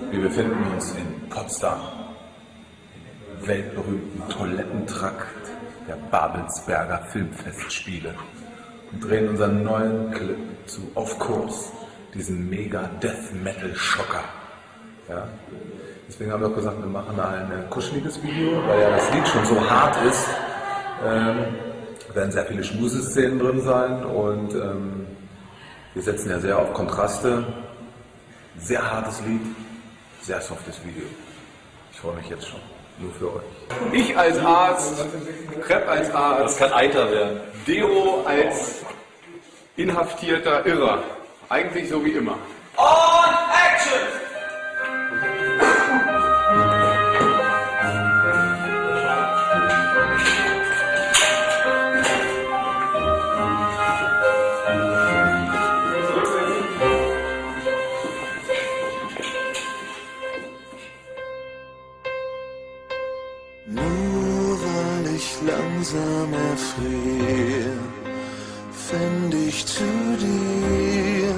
Wir befinden uns in Potsdam, im weltberühmten Toilettentrakt der Babelsberger Filmfestspiele und drehen unseren neuen Clip zu Of Course, diesen mega Death Metal Schocker. Ja? Deswegen haben wir auch gesagt, wir machen ein kuscheliges Video, weil ja das Lied schon so hart ist. Werden sehr viele Schmuseszenen drin sein und wir setzen ja sehr auf Kontraste. Sehr hartes Lied, sehr softes Video. Ich freue mich jetzt schon, nur für euch. Ich als Arzt, Krepp als Arzt, das kann Eiter werden. Dero als inhaftierter Irrer. Eigentlich so wie immer. On Action! Nur weil ich langsam erfriere, find ich zu dir,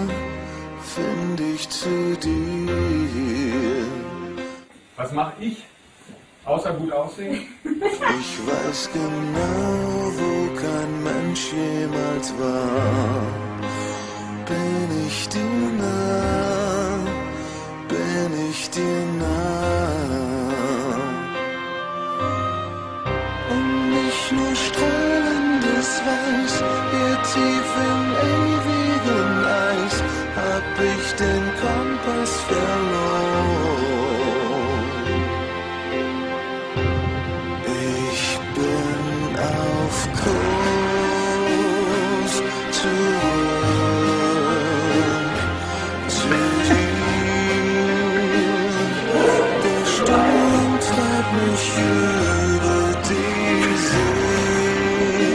Was mache ich? Außer gut aussehen? Ich weiß genau, wo kein Mensch jemals war. Bin ich dir nah, bin ich dir nah. Und nicht nur strahlendes Weiß, hier tief im ewigen Eis, hab ich den Kompass verloren. Ich bin auf Kurs zurück zu dir. Der Sturm treibt mich über die See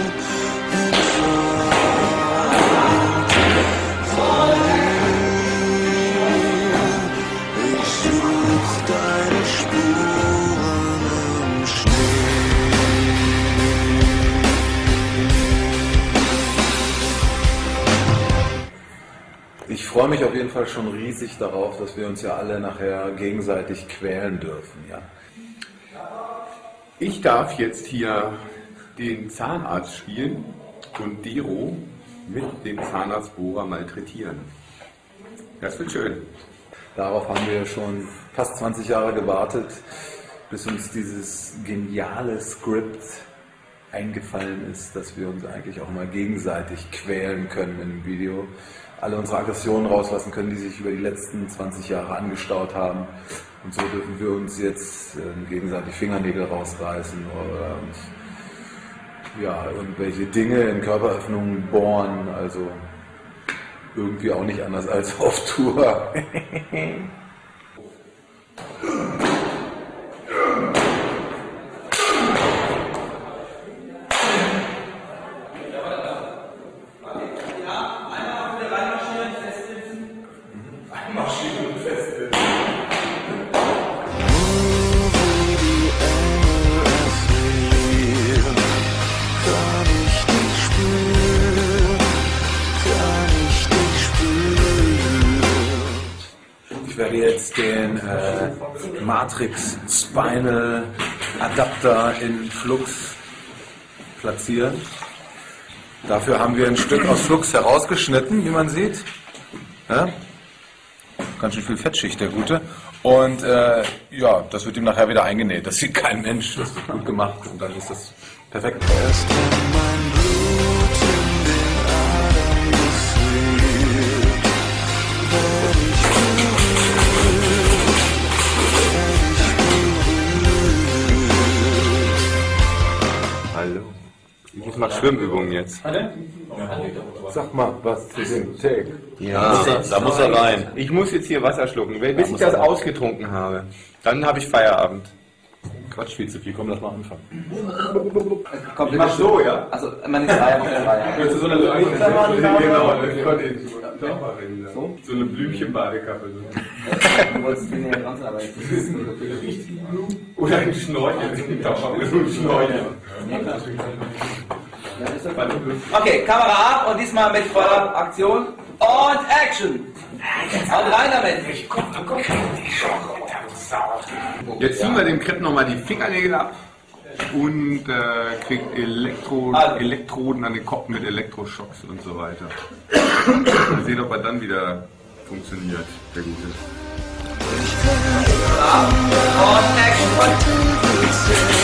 entfernt von mir. Ich such deine Spuren im Schnee. Ich freue mich auf jeden Fall schon riesig darauf, dass wir uns ja alle nachher gegenseitig quälen dürfen. Ja? Ich darf jetzt hier den Zahnarzt spielen und Dero mit dem Zahnarztbohrer malträtieren. Das wird schön. Darauf haben wir schon fast 20 Jahre gewartet, bis uns dieses geniale Skript eingefallen ist, dass wir uns eigentlich auch mal gegenseitig quälen können in dem Video. Alle unsere Aggressionen rauslassen können, die sich über die letzten 20 Jahre angestaut haben. Und so dürfen wir uns jetzt gegenseitig Fingernägel rausreißen oder uns, ja, irgendwelche Dinge in Körperöffnungen bohren. Also irgendwie auch nicht anders als auf Tour. Ich werde jetzt den Matrix Spinal Adapter in Flux platzieren. Dafür haben wir ein Stück aus Flux herausgeschnitten, wie man sieht. Ja? Ganz schön viel Fettschicht, der Gute. Und ja, das wird ihm nachher wieder eingenäht. Das sieht kein Mensch. Das wird gut gemacht und dann ist das perfekt. Erst wenn mein Blut in den Adern gefriert, werd ich berührt. Hallo. Ich mache Schwimmübungen jetzt. Sag mal was zu dem Take. Ja, da muss er rein. Ich muss jetzt hier Wasser schlucken, bis ich das ausgetrunken habe. Dann habe ich Feierabend. Quatsch, viel zu viel. Komm, lass mal anfangen. Komm, Ich mach so, ja? Also, man ist Reihe auf der Reihe. Willst du so eine so eine Blümchenbadekappe. Du wolltest viel näher dran sein, aber jetzt ist Oder ein Schnorchel. Ein Schnorchel. Okay, Kamera ab und diesmal mit voller Aktion. Und Action! Und rein damit! Jetzt ziehen wir dem Crepe nochmal die Fingernägel ab und kriegt Elektroden an den Kopf mit Elektroschocks und so weiter. Mal sehen, ob er dann wieder funktioniert, der Gute. Und Action!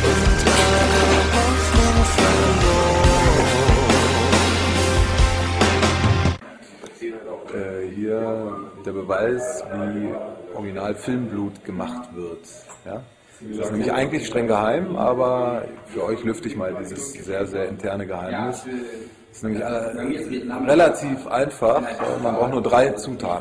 Hier der Beweis, wie Original Filmblut gemacht wird. Ja? Das ist nämlich eigentlich streng geheim, aber für euch lüfte ich mal dieses sehr, sehr interne Geheimnis. Das ist nämlich relativ einfach. Man braucht nur 3 Zutaten.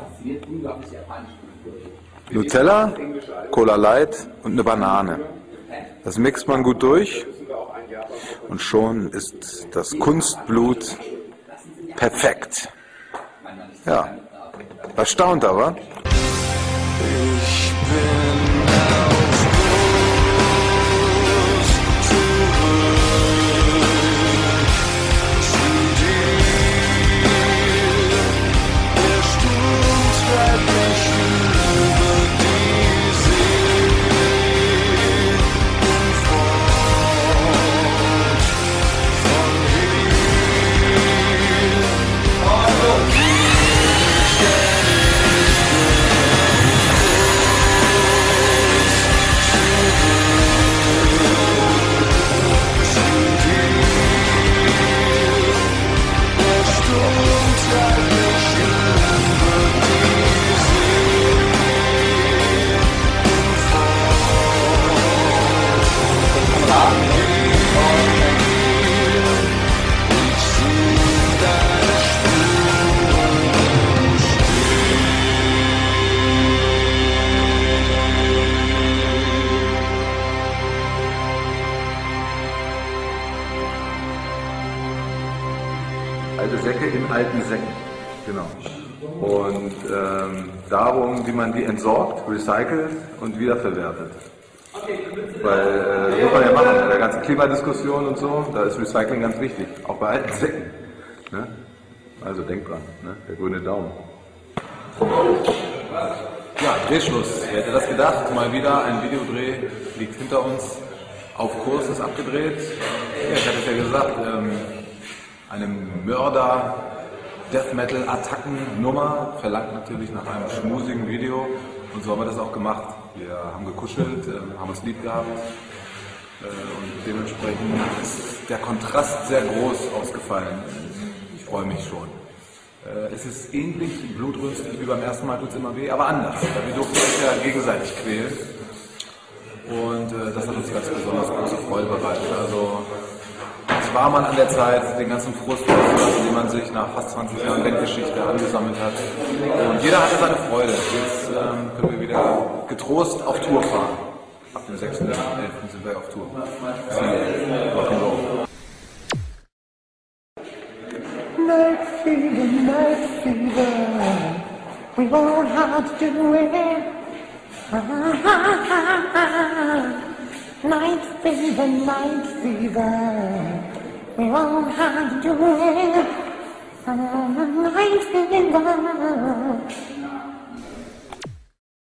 Nutella, Cola Light und eine Banane. Das mixt man gut durch und schon ist das Kunstblut perfekt. Ja, erstaunt aber. Ich bin auf Kurs zurück zu dir. Der Sturm treibt mich über die See und fort von hier. Alte Säcke in alten Säcken. Genau. Und darum, wie man die entsorgt, recycelt und wiederverwertet. Weil das muss man ja machen, bei der ganzen Klimadiskussion und so, da ist Recycling ganz wichtig, auch bei alten Säcken. Ne? Also denkt dran, ne? Der grüne Daumen. Ja, Drehschluss. Wer hätte das gedacht? Mal wieder ein Videodreh liegt hinter uns. Auf Kurs ist abgedreht. Ja, ich hatte es ja gesagt, eine Mörder-Death-Metal-Attacken-Nummer verlangt natürlich nach einem schmusigen Video. Und so haben wir das auch gemacht. Wir haben gekuschelt, haben uns lieb gehabt. Und dementsprechend ist der Kontrast sehr groß ausgefallen. Ich freue mich schon. Es ist ähnlich blutrünstig wie beim ersten Mal, tut es immer weh, aber anders. Weil wir durften uns ja gegenseitig quälen. Und das hat uns ganz besonders große Freude bereitet. Also es war man an der Zeit, den ganzen Frust loszulassen, den man sich nach fast 20 Jahren Bandgeschichte angesammelt hat. Und jeder hatte seine Freude. Jetzt können wir wieder getrost auf Tour fahren. Ab dem 6.11. sind wir auf Tour. Night fever, we won't have to do it. Night fever, we won't have to do it. Night fever,